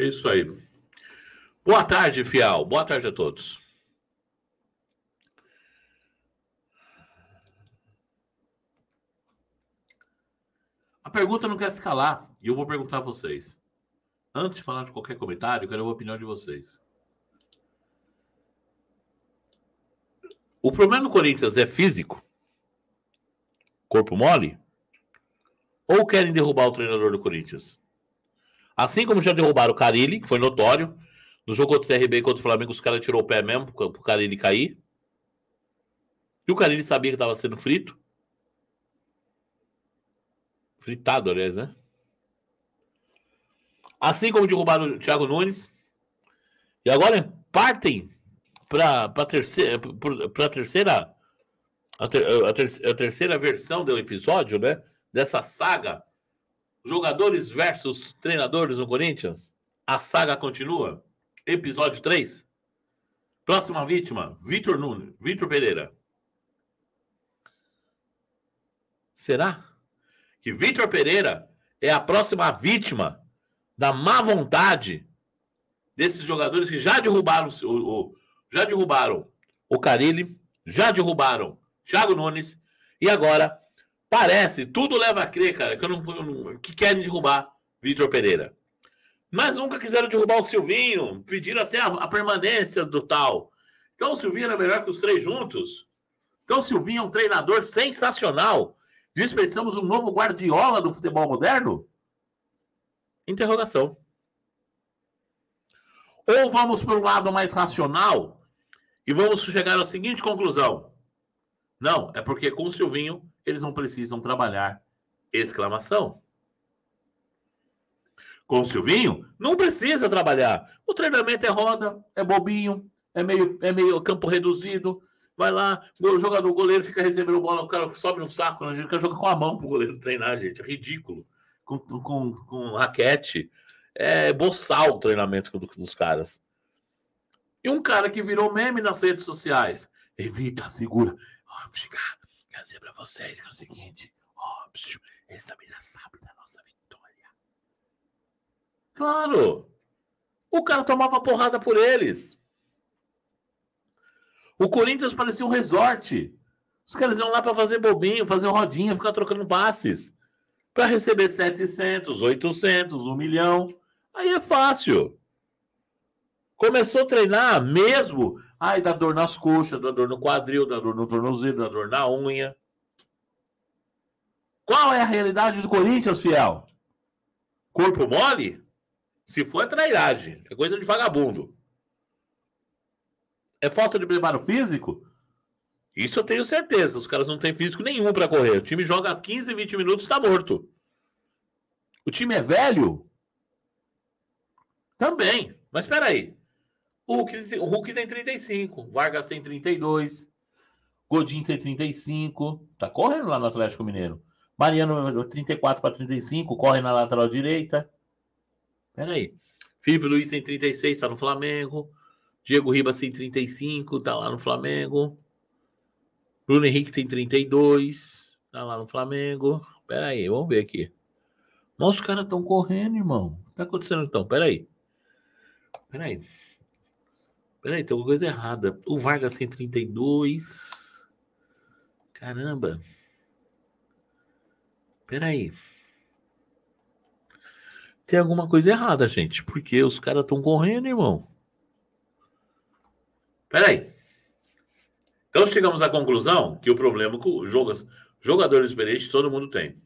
É isso aí. Boa tarde, Fial. Boa tarde a todos. A pergunta não quer se calar e eu vou perguntar a vocês. Antes de falar de qualquer comentário, eu quero a opinião de vocês. O problema do Corinthians é físico? Corpo mole? Ou querem derrubar o treinador do Corinthians? Assim como já derrubaram o Carille, que foi notório. No jogo contra o CRB e contra o Flamengo, os caras tirou o pé mesmo pro Carille cair. E o Carille sabia que estava sendo frito. Fritado, aliás, né? Assim como derrubaram o Thiago Nunes. E agora partem para a terceira versão do episódio, né? Dessa saga. Jogadores versus treinadores no Corinthians. A saga continua. Episódio 3. Próxima vítima, Vitor Pereira. Será que Vitor Pereira é a próxima vítima da má vontade desses jogadores que já derrubaram o Carille, já derrubaram Thiago Nunes e agora parece, tudo leva a crer, cara, que querem derrubar Vitor Pereira. Mas nunca quiseram derrubar o Silvinho, pediram até a permanência do tal. Então o Silvinho era melhor que os três juntos. Então o Silvinho é um treinador sensacional. Dispensamos um novo Guardiola do futebol moderno? Interrogação. Ou vamos para um lado mais racional e vamos chegar à seguinte conclusão. Não, é porque com o Silvinho eles não precisam trabalhar. Exclamação. Com o Silvinho, não precisa trabalhar. O treinamento é roda, é bobinho, é meio campo reduzido. Vai lá, o goleiro fica recebendo bola, o cara sobe no saco, a gente quer jogar com a mão pro goleiro treinar, gente. É ridículo. Com raquete. É boçal o treinamento dos caras. E um cara que virou meme nas redes sociais. Evita, segura. Quero dizer pra vocês que é o seguinte. Eles também já sabem da nossa vitória. Claro. O cara tomava porrada por eles. O Corinthians parecia um resort. Os caras iam lá para fazer bobinho, fazer rodinha, ficar trocando passes. Para receber 700, 800, 1 milhão. Aí é fácil. Começou a treinar mesmo. Ai, dá dor nas coxas, dá dor no quadril, dá dor no tornozelo, dá dor na unha. Qual é a realidade do Corinthians, fiel? Corpo mole? Se for, é trairagem. É coisa de vagabundo. É falta de preparo físico? Isso eu tenho certeza. Os caras não têm físico nenhum para correr. O time joga 15, 20 minutos e está morto. O time é velho? Também. Mas espera aí. O Hulk tem 35. Vargas tem 32. Godin tem 35. Tá correndo lá no Atlético Mineiro. Mariano 34 para 35. Corre na lateral direita. Espera aí. Felipe Luiz tem 36. Está no Flamengo. Diego Ribas tem 35, tá lá no Flamengo. Bruno Henrique tem 32, tá lá no Flamengo. Pera aí, vamos ver aqui. Nossa, os caras estão correndo, irmão. O que tá acontecendo então? Pera aí, tem alguma coisa errada. O Vargas tem 32. Caramba. Pera aí. Tem alguma coisa errada, gente. Porque os caras estão correndo, irmão. Peraí. Então chegamos à conclusão que o problema com jogadores experientes todo mundo tem.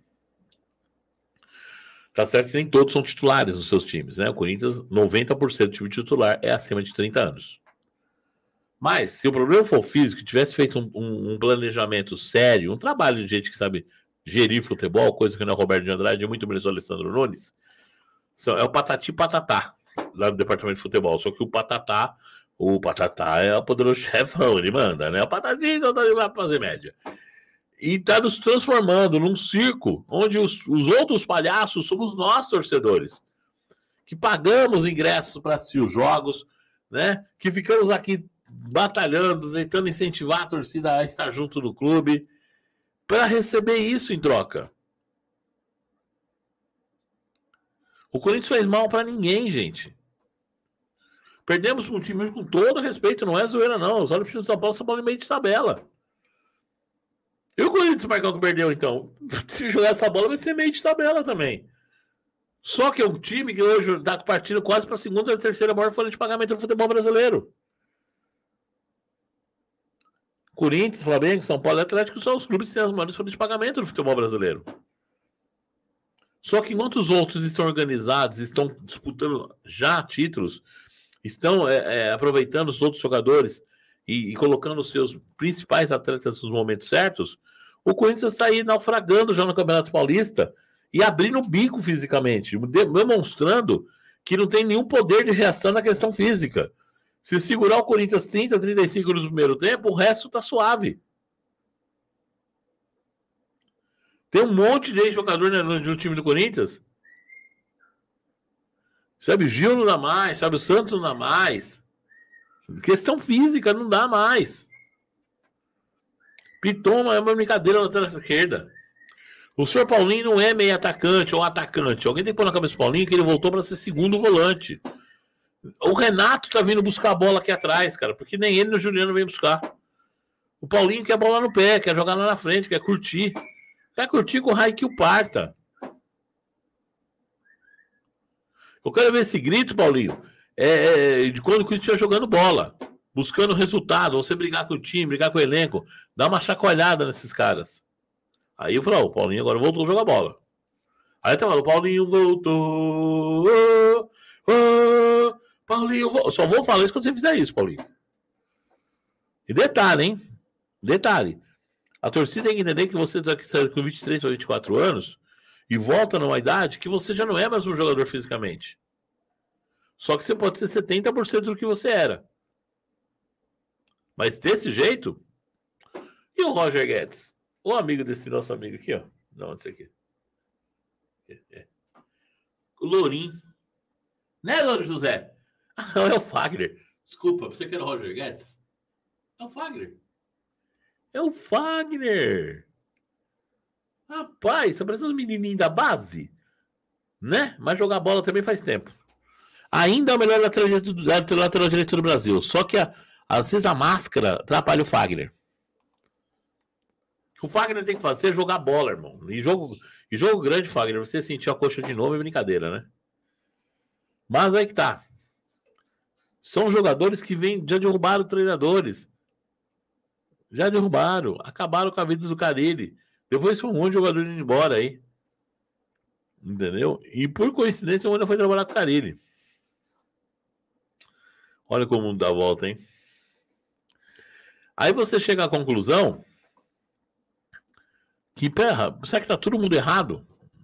Tá certo que nem todos são titulares nos seus times, né? O Corinthians, 90% do time titular é acima de 30 anos. Mas se o problema for físico, tivesse feito um planejamento sério, um trabalho de gente que sabe gerir futebol, coisa que não é Roberto de Andrade, é muito menos o Alessandro Nunes, é o patati patatá lá no departamento de futebol. Só que o patatá é o poderoso chefão, ele manda, né? O Patatinho só tá lá pra fazer média. E tá nos transformando num circo onde os outros palhaços somos nós, torcedores, que pagamos ingressos para assistir os jogos, né? Que ficamos aqui batalhando, tentando incentivar a torcida a estar junto do clube para receber isso em troca. O Corinthians fez mal para ninguém, gente. Perdemos um time com todo respeito, não é zoeira, não. Os olhos do time de São Paulo em meio de tabela. E o Corinthians, Marcão, que perdeu, então? Se jogar essa bola, vai ser meio de tabela também. Só que é um time que hoje está partindo quase para a segunda ou terceira maior folha de pagamento do futebol brasileiro. Corinthians, Flamengo, São Paulo e Atlético são os clubes que têm as maiores folhas de pagamento do futebol brasileiro. Só que enquanto os outros estão organizados, estão disputando já títulos, estão aproveitando os outros jogadores e colocando os seus principais atletas nos momentos certos, o Corinthians está aí naufragando já no Campeonato Paulista e abrindo o bico fisicamente, demonstrando que não tem nenhum poder de reação na questão física. Se segurar o Corinthians 30, 35 no primeiro tempo, o resto tá suave. Tem um monte de jogador no time do Corinthians. Sabe, o Gil não dá mais, sabe, o Santos não dá mais. Questão física, não dá mais. Piton é uma brincadeira na lateral esquerda. O senhor Paulinho não é meio atacante ou atacante. Alguém tem que pôr na cabeça do Paulinho que ele voltou para ser segundo volante. O Renato tá vindo buscar a bola aqui atrás, cara, porque nem ele nem o Juliano vem buscar. O Paulinho quer bola no pé, quer jogar lá na frente, quer curtir. Quer curtir com o raio que o parta. Eu quero ver esse grito, Paulinho, de quando o Corinthians estiver jogando bola, buscando resultado, você brigar com o time, brigar com o elenco, dar uma chacoalhada nesses caras. Aí eu falo, o Paulinho agora voltou a jogar bola. Aí tá falando, o Paulinho voltou. Paulinho, só vou falar isso quando você fizer isso, Paulinho. E detalhe, hein? Detalhe. A torcida tem que entender que você está com 23 ou 24 anos e volta numa idade que você já não é mais um jogador fisicamente. Só que você pode ser 70% do que você era. Mas desse jeito... E o Roger Guedes? O amigo desse nosso amigo aqui, ó. Não, esse aqui. O Lourinho. Né, Louro José? Ah, não, é o Fagner. Desculpa, você que era o Roger Guedes? É o Fagner. É o Fagner. Rapaz, você precisa de um menininho da base, né? Mas jogar bola também faz tempo. Ainda é o melhor lateral direito do Brasil. Só que às vezes a máscara atrapalha o Fagner. O que o Fagner tem que fazer é jogar bola, irmão. E jogo grande, Fagner, você sentir a coxa de novo é brincadeira, né? Mas aí que tá. São jogadores que já derrubaram treinadores. Já derrubaram. Acabaram com a vida do Carille. Depois foi um monte de jogador indo embora aí. Entendeu? E por coincidência o Mônaco foi trabalhar com o Carille. Olha como o mundo dá a volta, hein? Aí você chega à conclusão que, será que tá todo mundo errado?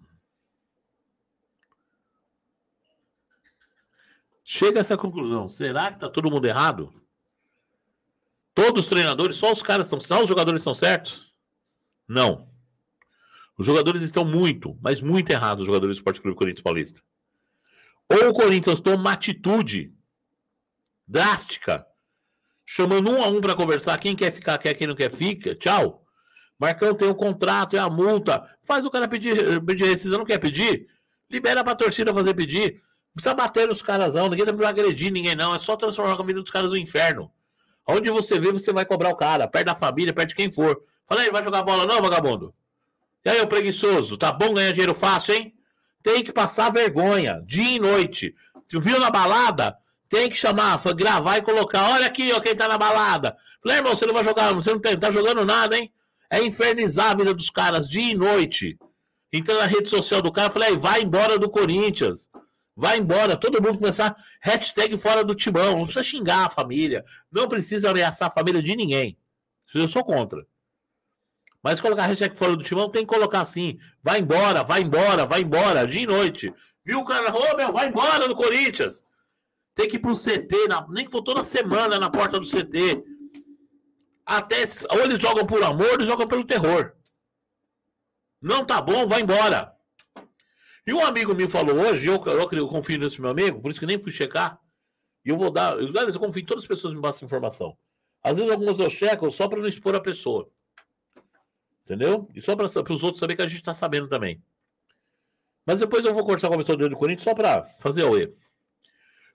Chega a essa conclusão. Será que tá todo mundo errado? Todos os treinadores, só os caras só os jogadores estão certos? Não. Os jogadores estão muito, mas muito errados, os jogadores do Sport Clube Corinthians Paulista. Ou o Corinthians toma uma atitude drástica, chamando um a um para conversar, quem quer ficar, quem não quer, fica, tchau. Marcão tem o contrato, é a multa. Faz o cara pedir rescisão, não quer pedir? Libera pra torcida fazer pedir. Não precisa bater nos caras, não. Ninguém tá pra agredir ninguém, não. É só transformar a vida dos caras no inferno. Onde você vê, você vai cobrar o cara. Perto da família, perto de quem for. Fala aí, vai jogar bola não, vagabundo? E aí, ô preguiçoso? Tá bom ganhar dinheiro fácil, hein? Tem que passar vergonha, dia e noite. Tu viu na balada? Tem que chamar, gravar e colocar. Olha aqui, ó, quem tá na balada. Falei, irmão, você não vai jogar, você não tá jogando nada, hein? É infernizar a vida dos caras dia e noite. Então na rede social do cara, falei, vai embora do Corinthians. Vai embora, todo mundo começar hashtag fora do timão. Não precisa xingar a família. Não precisa ameaçar a família de ninguém. Eu sou contra. Mas colocar hashtag fora do timão tem que colocar assim. Vai embora, vai embora, vai embora, dia e noite. Viu o cara? Ô, meu, vai embora do Corinthians. Tem que ir pro CT, nem que for toda semana na porta do CT. Ou eles jogam por amor, ou eles jogam pelo terror. Não tá bom, vai embora. E um amigo me falou hoje, eu confio nesse meu amigo, por isso que nem fui checar. E eu vou dar. Eu confio em todas as pessoas que me passam informação. Às vezes algumas eu checo só para não expor a pessoa. Entendeu? E só para os outros saberem que a gente tá sabendo também. Mas depois eu vou conversar com a pessoa do Corinthians só para fazer o erro.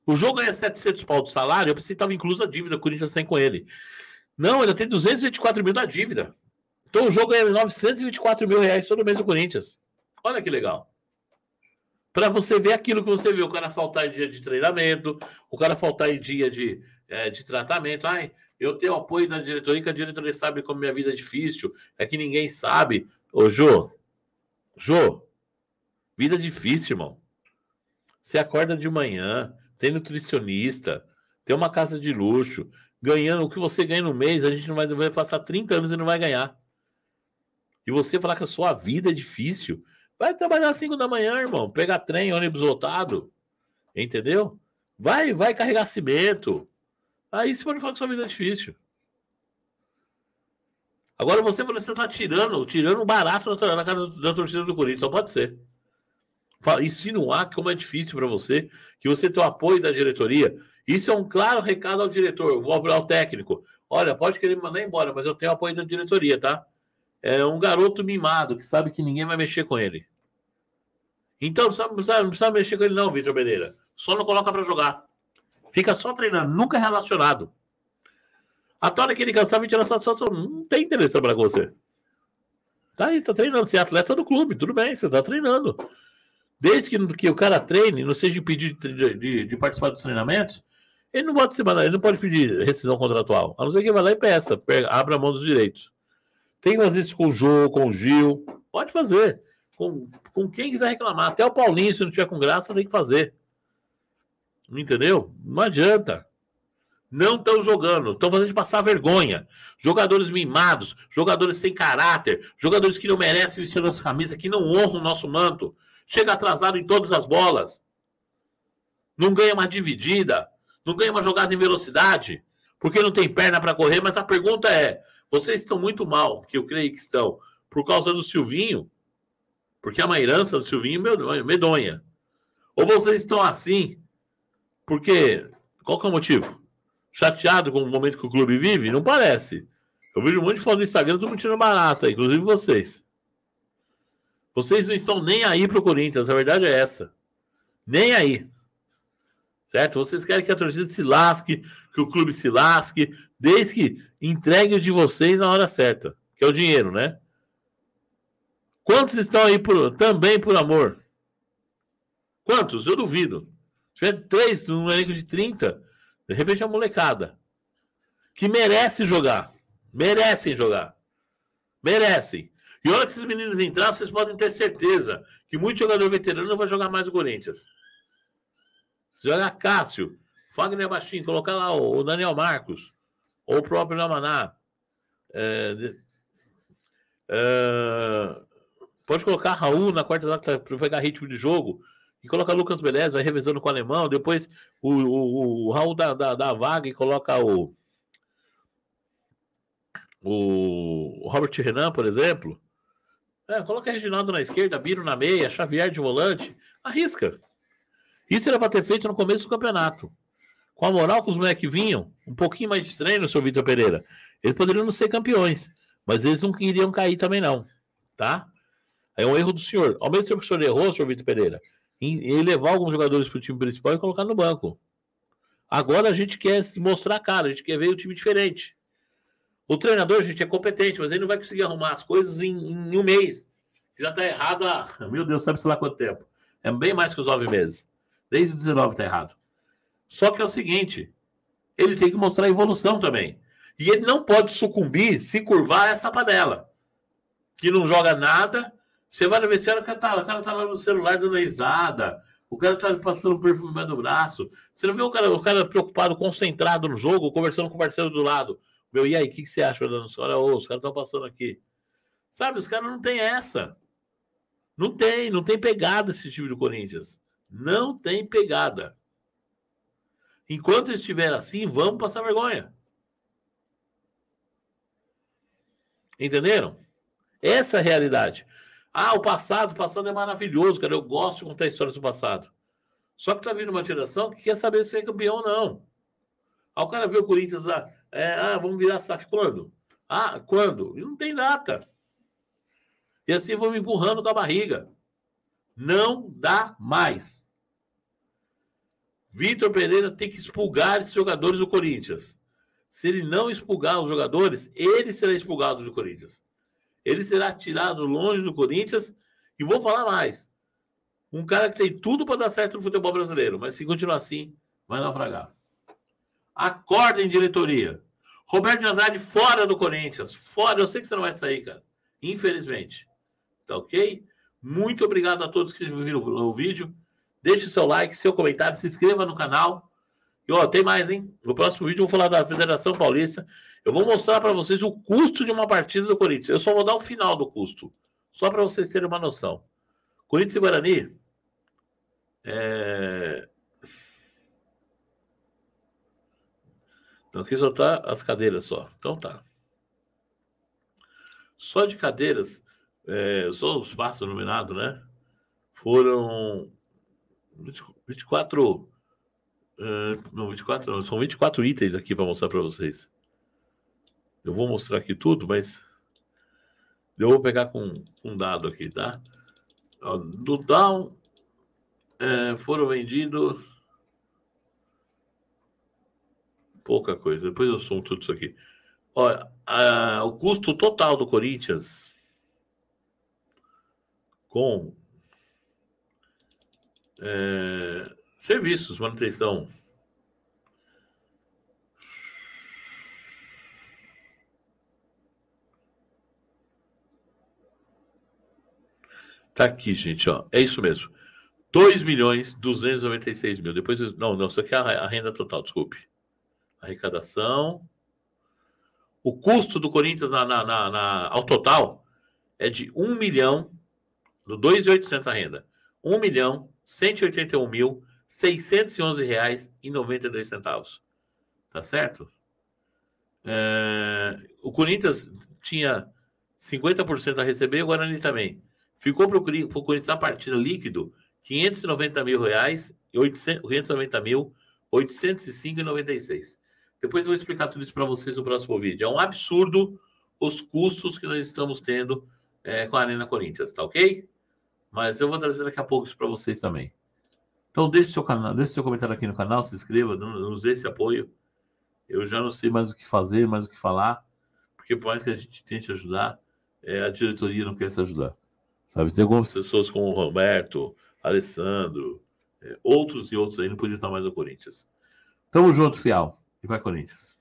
O jogo ganha 700 pau de salário, eu pensei que estava inclusa a dívida, o Corinthians sem com ele. Não, ele tem 224 mil da dívida. Então o jogo ganha 924 mil reais todo mês do Corinthians. Olha que legal. Para você ver aquilo que você viu, o cara faltar em dia de treinamento, o cara faltar em dia de tratamento. Ai, eu tenho apoio da diretoria, que a diretoria sabe como minha vida é difícil, é que ninguém sabe. Ô, Jô, vida difícil, irmão. Você acorda de manhã, tem nutricionista, tem uma casa de luxo, ganhando o que você ganha no mês, a gente não vai passar 30 anos e não vai ganhar. E você falar que a sua vida é difícil, vai trabalhar às 5 da manhã, irmão, pegar trem, ônibus lotado, entendeu? Vai carregar cimento. Aí você pode falar que sua vida é difícil. Agora você está tirando barato na cara da torcida do Corinthians, só pode ser. Insinuar como é difícil para você, que você tem o apoio da diretoria. Isso é um claro recado ao diretor, ao técnico. Olha, pode querer me mandar embora, mas eu tenho o apoio da diretoria, tá? É um garoto mimado que sabe que ninguém vai mexer com ele. Então não precisa mexer com ele não, Vitor Pereira. Só não coloca para jogar. Fica só treinando, nunca relacionado. Até a hora que ele cansar, vem tirar satisfação. Não tem interesse em trabalhar com você. Tá aí, tá treinando. Você é atleta do clube, tudo bem, você tá treinando. Desde que o cara treine, não seja impedido de participar dos treinamentos, ele não pode pedir rescisão contratual. A não ser que vai lá e peça, abra a mão dos direitos. Tem que fazer isso com o Jô, com o Gil. Pode fazer. Com quem quiser reclamar. Até o Paulinho, se não tiver com graça, tem que fazer. Entendeu? Não adianta. Não estão jogando. Estão fazendo de passar vergonha. Jogadores mimados, jogadores sem caráter, jogadores que não merecem vestir nossa camisa, que não honram o nosso manto. Chega atrasado em todas as bolas. Não ganha uma dividida. Não ganha uma jogada em velocidade. Porque não tem perna para correr. Mas a pergunta é, vocês estão muito mal, que eu creio que estão, por causa do Silvinho, porque é uma herança do Silvinho medonha. Ou vocês estão assim, porque, qual que é o motivo? Chateado com o momento que o clube vive? Não parece. Eu vejo um monte de foto no Instagram, todo mundo tirando barata, inclusive vocês. Vocês não estão nem aí pro Corinthians, a verdade é essa. Nem aí. Certo? Vocês querem que a torcida se lasque, que o clube se lasque, desde que entregue o de vocês na hora certa, que é o dinheiro, né? Quantos estão aí também por amor? Quantos? Eu duvido. Se tiver 3 num elenco de 30, de repente é uma molecada que merece jogar. Merecem jogar. Merecem. E a hora que esses meninos entrarem, vocês podem ter certeza que muito jogador veterano não vai jogar mais no Corinthians. Se jogar Cássio, Fagner Baixinho, colocar lá o Daniel Marcos, ou o próprio Namaná. Pode colocar Raul na quarta para pegar ritmo de jogo e coloca Lucas Beleza, vai revezando com o alemão. Depois o Raul da vaga e coloca o Robert Renan, por exemplo. Coloca Reginaldo na esquerda, Biro na meia, Xavier de volante. Arrisca. Isso era para ter feito no começo do campeonato. Com a moral que os moleques vinham, um pouquinho mais de treino, seu Vitor Pereira, eles poderiam não ser campeões, mas eles não iriam cair também não, tá? É um erro do senhor. Ao mesmo tempo que o senhor errou, senhor Vitor Pereira, em levar alguns jogadores para o time principal e colocar no banco. Agora a gente quer mostrar a cara, a gente quer ver o time diferente. O treinador, gente, é competente, mas ele não vai conseguir arrumar as coisas em um mês. Já está errado há, meu Deus, sabe-se lá quanto tempo. É bem mais que os 9 meses. Desde os 19 está errado. Só que é o seguinte, ele tem que mostrar a evolução também. E ele não pode sucumbir, se curvar a essa panela. Que não joga nada. Você vai no vestiário, o cara tá lá no celular dando risada. O cara tá passando um perfume no braço. Você não vê o cara preocupado, concentrado no jogo, conversando com o parceiro do lado. E aí, o que você acha? Os caras estão passando aqui. Sabe, os caras não tem essa. Não tem pegada esse time do Corinthians. Não tem pegada. Enquanto estiver assim, vamos passar vergonha. Entenderam? Essa é a realidade. O passado é maravilhoso, cara. Eu gosto de contar histórias do passado. Só que tá vindo uma geração que quer saber se é campeão ou não. O cara vê o Corinthians lá, vamos virar SAF quando? Quando? E não tem data. E assim vão me empurrando com a barriga. Não dá mais. Vitor Pereira tem que expulgar esses jogadores do Corinthians. Se ele não expulgar os jogadores, ele será expulgado do Corinthians. Ele será tirado longe do Corinthians. E vou falar mais. Um cara que tem tudo para dar certo no futebol brasileiro, mas se continuar assim, vai naufragar. Acordem, diretoria. Roberto de Andrade fora do Corinthians. Fora, eu sei que você não vai sair, cara. Infelizmente. Tá ok? Muito obrigado a todos que viram o vídeo. Deixe seu like, seu comentário, se inscreva no canal. E ó, tem mais, hein? No próximo vídeo eu vou falar da Federação Paulista. Eu vou mostrar para vocês o custo de uma partida do Corinthians. Eu só vou dar o final do custo. Só para vocês terem uma noção. Corinthians e Guarani. Então aqui só tá as cadeiras só. Então tá. Só de cadeiras, só o espaço iluminado, né? Foram 24. Não, 24 não. São 24 itens aqui para mostrar para vocês. Eu vou mostrar aqui tudo, mas eu vou pegar com um dado aqui, tá? Do Down foram vendidos pouca coisa. Depois eu somo tudo isso aqui. Olha, o custo total do Corinthians com serviços, manutenção. Tá aqui, gente, ó. É isso mesmo. 2.296.000. Depois, não, isso aqui é a renda total, desculpe. Arrecadação. O custo do Corinthians ao total é de 1 milhão, do 2.800 a renda. 1.181.611 reais e 92 centavos. Tá certo? O Corinthians tinha 50% a receber, o Guarani também. Ficou para o Corinthians na partida líquido 590 mil reais e 590.805,96. Depois eu vou explicar tudo isso para vocês no próximo vídeo. É um absurdo os custos que nós estamos tendo com a Arena Corinthians, tá ok? Mas eu vou trazer daqui a pouco isso para vocês também. Então deixe seu comentário aqui no canal, se inscreva, nos dê esse apoio. Eu já não sei mais o que fazer, mais o que falar, porque por mais que a gente tente ajudar, a diretoria não quer se ajudar. Sabe? Tem algumas pessoas como o Roberto, Alessandro, outros e outros aí não podiam estar mais no Corinthians. Tamo junto, fiel. E vai, Corinthians.